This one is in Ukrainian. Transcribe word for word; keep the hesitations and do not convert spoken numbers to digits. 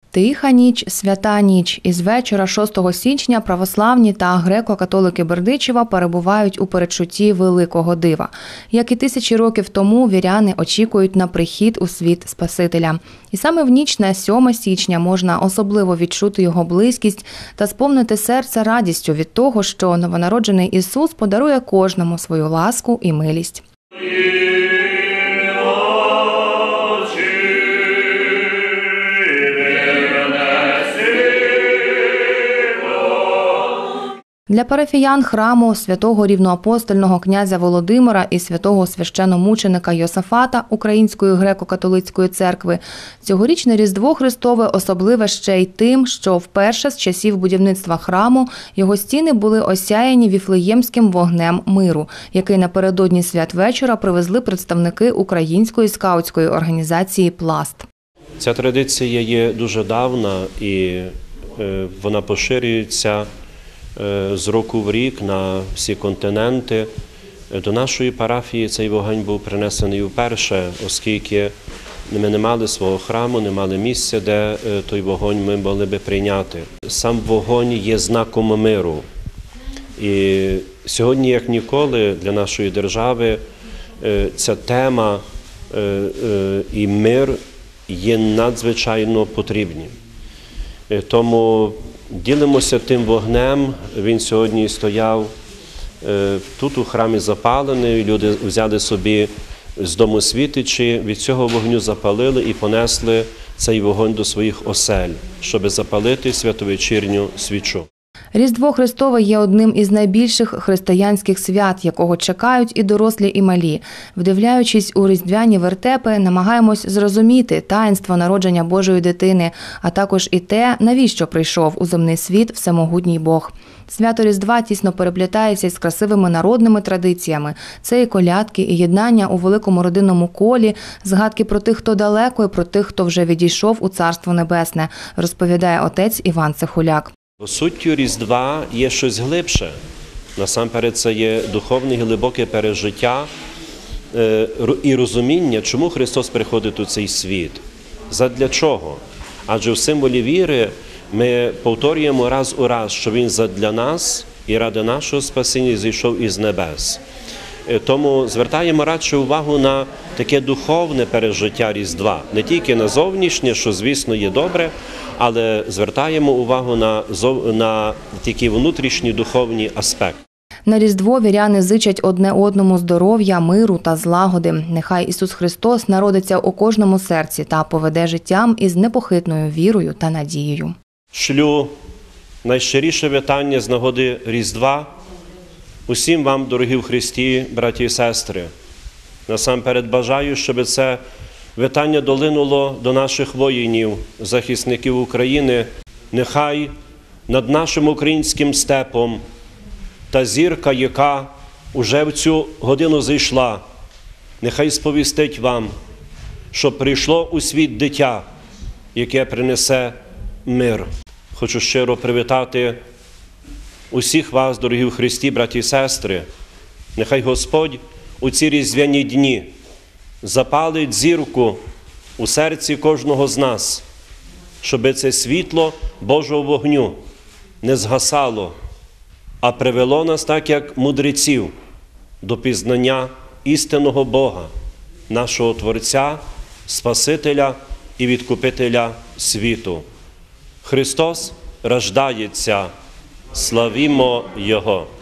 Тиха ніч, свята ніч. Із вечора шостого січня православні та греко-католики Бердичева перебувають у передчутті великого дива. Як і тисячі років тому, віряни очікують на прихід у світ Спасителя. І саме в ніч на сьоме січня можна особливо відчути його близькість та сповнити серце радістю від того, що новонароджений Ісус подарує кожному свою ласку і милість. Для парафіян храму святого рівноапостольного князя Володимира і святого священномученика Йосафата Української греко-католицької церкви цьогорічне Різдво Христове особливе ще й тим, що вперше з часів будівництва храму його стіни були осяяні віфлеємським вогнем миру, який напередодні святвечора привезли представники української скаутської організації «Пласт». Ця традиція є дуже давна і вона поширюється з року в рік на всі континенти. До нашої парафії цей вогонь був принесений вперше, оскільки ми не мали свого храму, не мали місця, де той вогонь ми могли би прийняти. Сам вогонь є знаком миру. І сьогодні, як ніколи, для нашої держави ця тема і мир є надзвичайно потрібні. Тому ділимося тим вогнем. Він сьогодні стояв тут у храмі запалений, люди взяли собі з дому світичі, від цього вогню запалили і понесли цей вогонь до своїх осель, щоб запалити святовечірню свічу. Різдво Христове є одним із найбільших християнських свят, якого чекають і дорослі, і малі. Вдивляючись у різдвяні вертепи, намагаємось зрозуміти таїнство народження Божої дитини, а також і те, навіщо прийшов у земний світ всемогутній Бог. Свято Різдва тісно переплітається із красивими народними традиціями. Це і колядки, і єднання у великому родинному колі, згадки про тих, хто далеко, і про тих, хто вже відійшов у Царство Небесне, розповідає отець Іван Цихуляк. Суттю Різдва є щось глибше. Насамперед це є духовне глибоке пережиття і розуміння, чому Христос приходить у цей світ. Задля чого? Адже в символі віри ми повторюємо раз у раз, що Він задля нас і ради нашого спасіння зійшов із небес. Тому звертаємо радше увагу на таке духовне пережиття Різдва. Не тільки на зовнішнє, що, звісно, є добре, але звертаємо увагу на, на такий внутрішній духовний аспект. На Різдво віряни зичать одне одному здоров'я, миру та злагоди. Нехай Ісус Христос народиться у кожному серці та поведе життям із непохитною вірою та надією. Шлю найщиріше вітання з нагоди Різдва усім вам, дорогі в Христі, браті і сестри. Насамперед бажаю, щоб це вітання долинуло до наших воїнів, захисників України. Нехай над нашим українським степом та зірка, яка уже в цю годину зійшла, нехай сповістить вам, що прийшло у світ дитя, яке принесе мир. Хочу щиро привітати усіх вас, дорогі в Христі, браті і сестри. Нехай Господь у ці різдвяні дні запалить зірку у серці кожного з нас, щоб це світло Божого вогню не згасало, а привело нас, так як мудреців, до пізнання істинного Бога, нашого Творця, Спасителя і Відкупителя світу. Христос рождається, славімо Його!